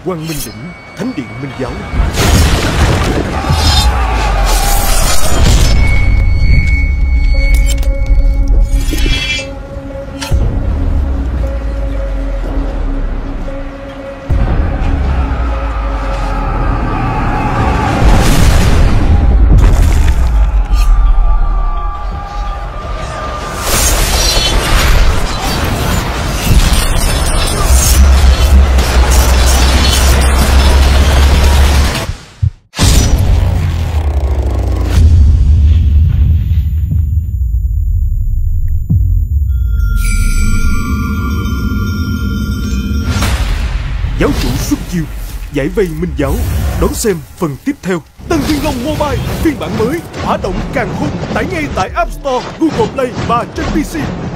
Quang Minh Đỉnh, Thánh Điện Minh Giáo. Giáo chủ xuất chiêu, giải vây Minh Giáo. Đón xem phần tiếp theo. Tân Thiên Long Mobile phiên bản mới, hỏa động càng hung, tải ngay tại App Store, Google Play và trên PC.